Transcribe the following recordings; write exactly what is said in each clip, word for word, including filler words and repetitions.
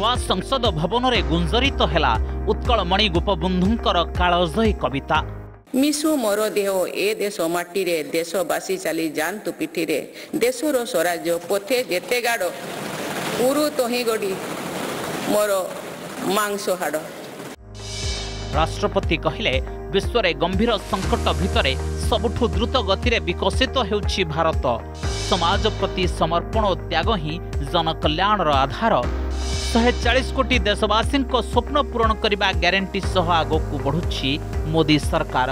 नुआ संसद भवन रे गुंजरित तो हेला उत्कलमणि गोपबंधुंकर कालजयी कविता। मिशु मोर देह ए देश माटी रे देशवासी चली जानतु पिठी रे देशर स्वराज्य पथे जेते गाड़ पुरु तही गड़ी मोर मांस हाड़। राष्ट्रपति कहले विश्व रे गंभीर संकट भितरे सबुठु द्रुत गति रे विकसित हेउछि भारत। समाज प्रति समर्पण और त्याग ही जन कल्याणर आधार। एक सौ चालीस कोटी देशवासी स्वप्न पूरण करने ग्यारंटी सह आगकू बढ़ुछि मोदी सरकार।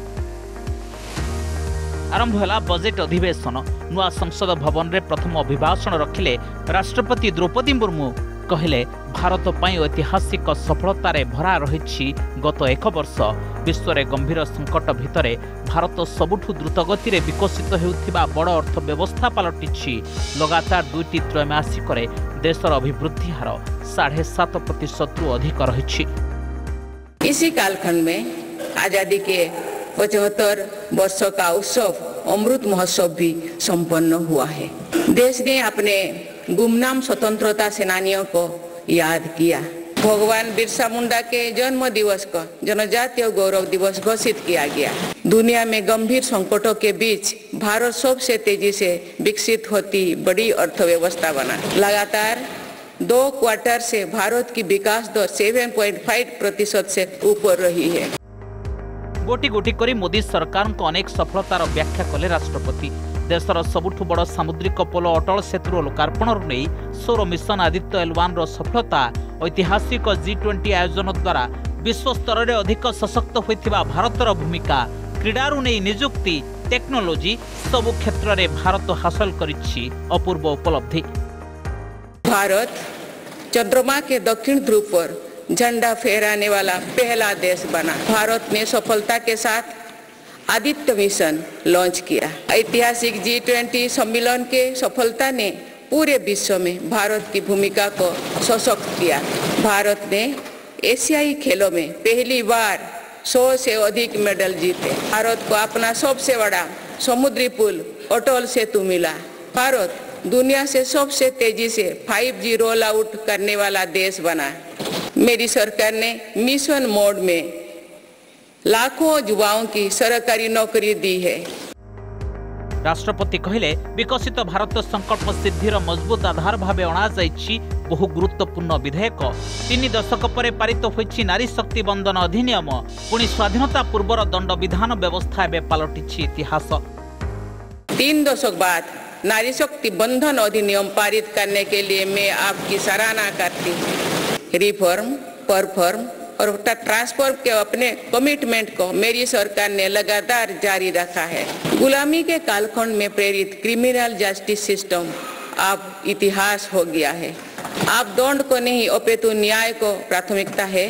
आरंभ है बजेट अधिवेशन। नुआ संसद भवन रे प्रथम अभिभाषण रखिले राष्ट्रपति द्रौपदी मुर्मू। कहले भारत पई ऐतिहासिक सफलतार भरा रही गत एक वर्ष। विश्व रे गंभीर संकट भितरे भारत सबुठु द्रुत गति रे विकसित हेउथिबा बड़ अर्थव्यवस्था पलटिछि। लगातार दुईटी त्रैमासिक देशर अभिवृद्धि हार साढ़े सात प्रतिशत रु अधिक रही। इसी कालखंड में आजादी के पचहत्तर वर्ष का उत्सव अमृत महोत्सव भी संपन्न हुआ है। देश ने अपने गुमनाम स्वतंत्रता सेनानियों को याद किया। भगवान बिरसा मुंडा के जन्म दिवस को जनजातीय गौरव दिवस घोषित किया गया। दुनिया में गंभीर संकटों के बीच भारत सबसे तेजी से विकसित होती बड़ी अर्थव्यवस्था बना। लगातार दो क्वार्टर से भारत की विकास दर सात पॉइंट पाँच प्रतिशत से ऊपर रही है। गोटी गोटी करी मोदी सरकार को अनेक सफलतार व्याख्या कले राष्ट्रपति। देशर सबुठु बड़ सामुद्रिक पोल अटल सेतुर लोकार्पण नहीं सौर मिशन आदित्य एल वन सफलता, ऐतिहासिक जी ट्वेंटी आयोजन द्वारा विश्व स्तर में अधिक सशक्त होइथिबा भारतर भूमिका, क्रीडारू नहीं निजुक्ति, टेक्नोलोजी सबु क्षेत्र में भारत हासिल करिछि अपूर्व उपलब्धि। भारत चंद्रमा के दक्षिण ध्रुव पर झंडा फहराने वाला पहला देश बना। भारत ने सफलता के साथ आदित्य मिशन लॉन्च किया। ऐतिहासिक जी ट्वेंटी सम्मेलन के सफलता ने पूरे विश्व में भारत की भूमिका को सशक्त किया। भारत ने एशियाई खेलों में पहली बार सौ से अधिक मेडल जीते। भारत को अपना सबसे बड़ा समुद्री पुल अटल सेतु मिला। भारत दुनिया से सबसे तेजी से फाइव जी रोल आउट करने वाला देश बना। मेरी सरकार ने मिशन मोड में लाखों युवाओं की सरकारी नौकरी दी है। राष्ट्रपति कहले विकसित भारत संकल्प सिद्धिर मजबूत आधार भावे अणा जाइछि बहु गुरुत्वपूर्ण विधेयक। तीन दशक पर पारित होइछि नारी शक्ति बंधन अधिनियम। पुणी स्वाधीनता पूर्वर दंड विधान व्यवस्था एवं पलटिछि इतिहास। तीन दशक बाद नारी शक्ति बंधन अधिनियम पारित करने के लिए मैं आपकी सराहना करती हूँ। रिफॉर्म, परफॉर्म और ट्रांसफर के अपने कमिटमेंट को मेरी सरकार ने लगातार जारी रखा है। गुलामी के कालखंड में प्रेरित क्रिमिनल जस्टिस सिस्टम अब इतिहास हो गया है। आप दंड को नहीं अपितु न्याय को प्राथमिकता है।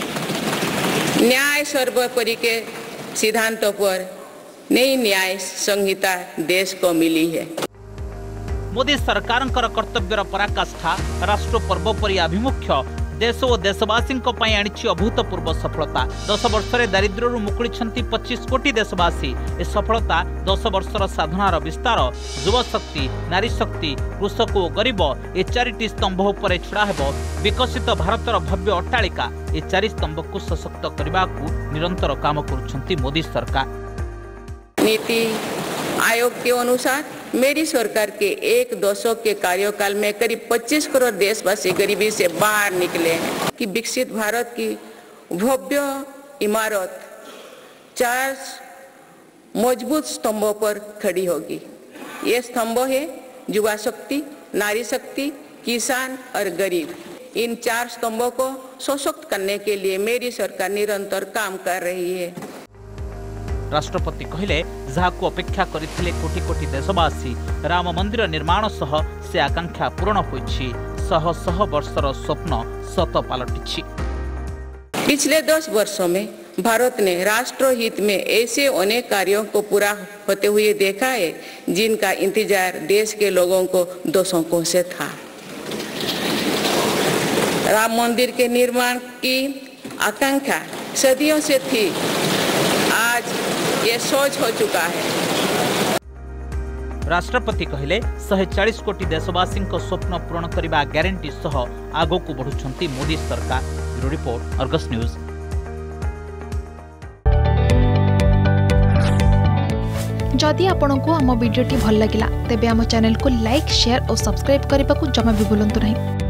न्याय सर्वोपरि के सिद्धांतों पर नई न्याय संहिता देश को मिली है। मोदी सरकार कर्तव्यर पराकाष्ठा राष्ट्र पर्वोपरि आभिमुख्य देश और देशवासी आनी अभूतपूर्व सफलता। दस वर्ष दारिद्र्य मुकुली पच्चीस कोटी देशवासी। ए सफलता दस वर्षर साधनार विस्तार, युवशक्ति, नारी शक्ति, कृषक और गरीब ए चारिटी स्तंभ उपर छड़ा हेब विकसित भारतर भव्य अट्टालिका। ए चारि स्तंभ को सशक्त करने को निरंतर काम करुछंती मोदी सरकार। नीति आयोग के अनुसार मेरी सरकार के एक दशक के कार्यकाल में करीब पच्चीस करोड़ देशवासी गरीबी से बाहर निकले हैं। कि विकसित भारत की भव्य इमारत चार मजबूत स्तंभों पर खड़ी होगी। ये स्तंभ है युवा शक्ति, नारी शक्ति, किसान और गरीब। इन चार स्तंभों को सशक्त करने के लिए मेरी सरकार निरंतर काम कर रही है। राष्ट्रपति कहले जहाँ को अपेक्षा करथिले कोटी कोटी देशवासी राम मंदिर निर्माण सह से आकांक्षा पूर्ण होइछि। शह शह वर्षर स्वप्न सत पलटिछि। पिछले दस वर्षों में भारत ने राष्ट्र हित में ऐसे अनेक कार्यों को पूरा होते हुए देखा है जिनका इंतजार देश के लोगों को दशकों से था। राम मंदिर के निर्माण की आकांक्षा सदियों से थी, आज ये सोच हो चुका है। राष्ट्रपति कहले शहे चालीस कोटी देशवासी स्वप्न पूरण करने ग्यारंटी सह आगो को बढ़ुछंती मोदी सरकार। Bureau report, Argus news. जदि आपंक आम भिडी भल लगा तेब आम चैनल को लाइक, शेयर और सब्सक्राइब करने को जमा भी भूलु नहीं।